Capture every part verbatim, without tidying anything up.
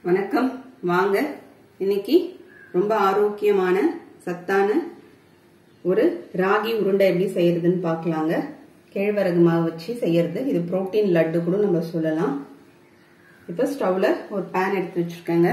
வணக்கம் வாங்க இன்னைக்கு ரொம்ப ஆரோக்கியமான சத்தான ஒரு ராகி உருண்டை எப்படி செய்யறதுன்னு பார்க்கலாங்க. கேழ்வரகு மாவு வச்சு செய்யறது. இது புரோட்டீன் லட்டு கூட நம்ம சொல்லலாம். இப்போ ஸ்டவ்ல ஒரு பேன் எடுத்து வச்சிருக்கேங்க.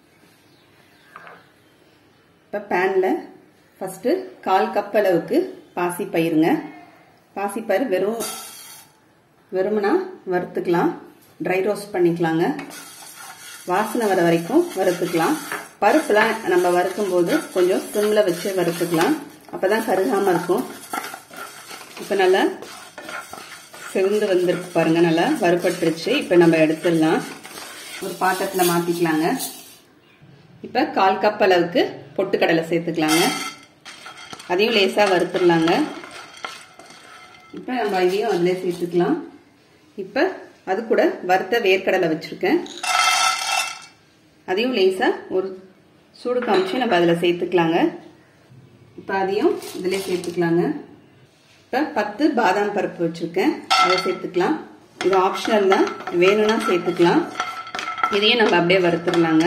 இப்போ பேன்ல ஃபர்ஸ்ட் கால் கப் அளவுக்கு பாசி பயிருங்க. பாசி பயிர் வெறும் வெறுமனா வறுத்துக்கலாம். ட்ரை ரோஸ்ட் பண்ணிக்கலாங்க. வாசனை வர வரைக்கும் வறுத்துக்கலாம். பருப்புலாம் நம்ம வறுக்கும் போது கொஞ்சம் சிம்ல வச்சு வறுத்துக்கலாம். அப்பதான் கருகாம இருக்கும். இப்ப நல்லா செவந்து வந்திருக்கு பாருங்க. நல்லா வறுபட்டுருச்சு. இப்ப நம்ம எடுத்துடலாம். ஒரு பாத்திரத்துல மாத்திக்கலாங்க. இப்ப கால் கப் அளவுக்கு பொட்டுக்கடலை சேர்த்துக்கலாங்க. அதையும் லேசா வறுத்துடலாங்க. இப்ப நம்ம இதையும் அதுல சேர்த்துக்கலாம். இப்ப அது கூட வறுத்த வேர்க்கடலை வச்சிருக்கேன். அதையும் லேசா ஒரு சூடு காமிச்சு நம்ம அதில் சேர்த்துக்கலாங்க. இப்போ அதையும் இதில் சேர்த்துக்கலாங்க. இப்போ பத்து பாதாம் பருப்பு வச்சுருக்கேன். அதை சேர்த்துக்கலாம். இது ஆப்ஷனல் தான், வேணும்னா சேர்த்துக்கலாம். இதையும் நம்ம அப்படியே வறுத்துடலாங்க.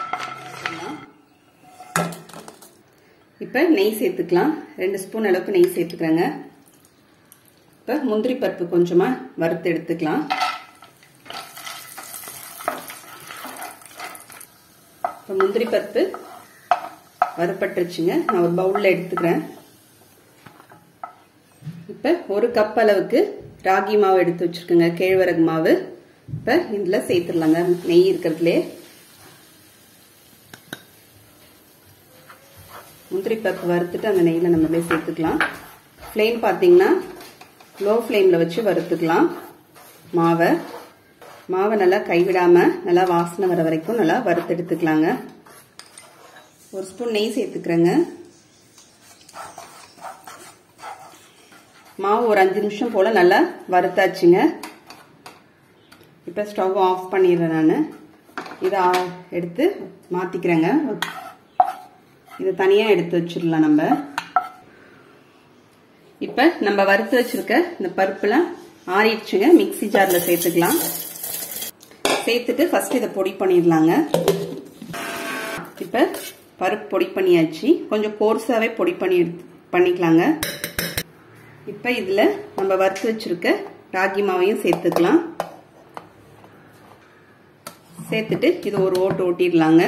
இப்போ நெய் சேர்த்துக்கலாம். ரெண்டு ஸ்பூன் அளவுக்கு நெய் சேர்த்துக்கிறேங்க. இப்போ முந்திரி பருப்பு கொஞ்சமாக வறுத்து எடுத்துக்கலாம். முந்திரி பருப்பு வறுபட்டுருச்சுங்க. நான் ஒரு பவுல்ல எடுத்துக்கிறேன். இப்ப ஒரு கப் அளவுக்கு ராகி மாவு எடுத்து வச்சிருக்கேங்க. கேழ்வரகு மாவு. இப்ப இதுல சேர்த்துடலாங்க. நெய் இருக்கிறதுலே முந்திரி பருப்பு வறுத்துட்டு அந்த நெய்ல நம்ம சேர்த்துக்கலாம். ஃப்ளேம் பாத்தீங்கன்னா லோ ஃப்ளேம்ல வச்சு வறுத்துக்கலாம். மாவை மாவை நல்லா கைவிடாம நல்லா வாசனை வர வரைக்கும் நல்லா வறுத்து எடுத்துக்கலாங்க. ஒரு ஸ்பூன் நெய் சேர்த்துக்கிறேங்க. மாவு ஒரு அஞ்சு நிமிஷம் போல நல்லா வறுத்தாச்சுங்க. இப்ப ஸ்டவ் ஆஃப் பண்ணிடுறேன். நான் இதை எடுத்து மாத்திக்கிறேங்க. இதை தனியா எடுத்து வச்சிடலாம். நம்ம இப்ப நம்ம வறுத்து வச்சிருக்க இந்த பருப்புலாம் ஆறிடுச்சுங்க. மிக்சி ஜார்ல சேர்த்துக்கலாம். சேர்த்துட்டு ஃபர்ஸ்ட் இதை பொடி பண்ணிடலாங்க. இப்ப பருப்பு பொடி பண்ணியாச்சு. கொஞ்சம் கோர்ஸாவே பொடி பண்ணி பண்ணிக்கலாங்க. இப்ப இதுல நம்ம வறுத்து வச்சிருக்க ராகி மாவையும் சேர்த்துக்கலாம். சேர்த்துட்டு இது ஒரு ஓட்டு ஓட்டிடலாங்க.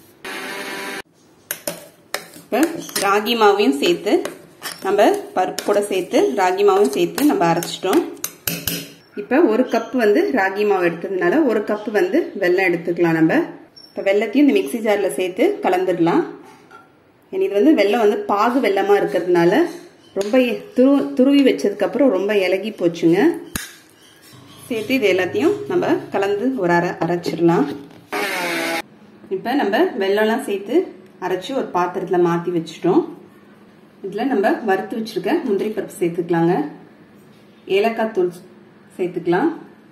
இப்ப ராகி மாவையும் சேர்த்து நம்ம பருப்பு கூட சேர்த்து ராகி மாவையும் சேர்த்து நம்ம அரைச்சிட்டோம். இப்ப ஒரு கப் வந்து ராகி மாவு எடுத்ததுனால ஒரு கப் வந்து வெல்லம் எடுத்துக்கலாம். நம்ம இப்ப வெல்லத்தையும் இந்த மிக்சி ஜார்ல சேர்த்து கலந்துடலாம். இது வந்து வெல்லம் வந்து பாகு வெல்லமா இருக்கிறதுனால ரொம்ப துரு துருவி வச்சதுக்கு அப்புறம் ரொம்ப இலகி போச்சுங்க. சேர்த்து இது எல்லாத்தையும் நம்ம கலந்து ஒரு அரை அரைச்சிடலாம். இப்ப நம்ம வெல்லம்லாம் சேர்த்து அரைச்சு ஒரு பாத்திரத்துல மாத்தி வச்சுட்டோம். இதுல நம்ம வறுத்து வச்சிருக்க முந்திரி பருப்பு சேர்த்துக்கலாங்க. ஏலக்காய் தூள் சேர்த்துக்கலாம்.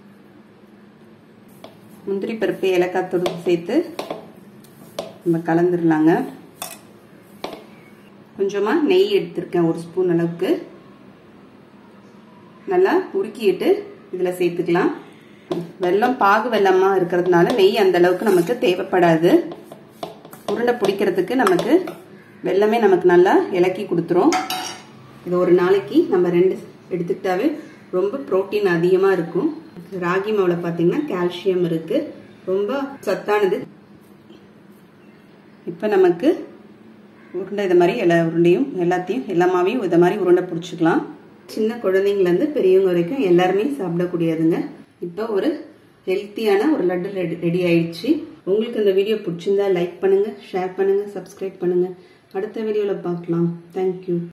முந்திரி பருப்பு ஏலக்காய் தூள் சேர்த்து நம்ம கலந்துடலாங்க. கொஞ்சமா நெய் எடுத்திருக்கேன். ஒரு ஸ்பூன் அளவுக்கு நல்லா உருக்கிட்டு இதுல சேர்த்துக்கலாம். வெல்லம் பாகு வெல்லமா இருக்கிறதுனால நெய் அந்த அளவுக்கு நமக்கு தேவைப்படாது. உருண்டை பிடிக்கிறதுக்கு நமக்கு வெல்லமே நமக்கு நல்லா இலக்கி கொடுத்துரும். இது ஒரு நாளைக்கு நம்ம ரெண்டு எடுத்துக்கிட்டாவே ரொம்ப புரோட்டீன் அதிகமா இருக்கும். ராகி மாவுல பாத்தீங்கன்னா கால்சியம் இருக்கு. ரொம்ப சத்தானது. இப்ப நமக்கு உருண்டை இது மாதிரி எல்லா உருண்டையும் எல்லாத்தையும் எல்லா மாவையும் இதை மாதிரி உருண்டை பிடிச்சிக்கலாம். சின்ன குழந்தைங்கள இருந்து பெரியவங்க வரைக்கும் எல்லாருமே சாப்பிடக்கூடியதுங்க. இப்ப ஒரு ஹெல்த்தியான ஒரு லட்டு ரெடி ஆயிடுச்சு. உங்களுக்கு இந்த வீடியோ பிடிச்சிருந்தா லைக் பண்ணுங்க, ஷேர் பண்ணுங்க, சப்ஸ்கிரைப் பண்ணுங்க. அடுத்த வீடியோல பார்க்கலாம். தேங்க்யூ.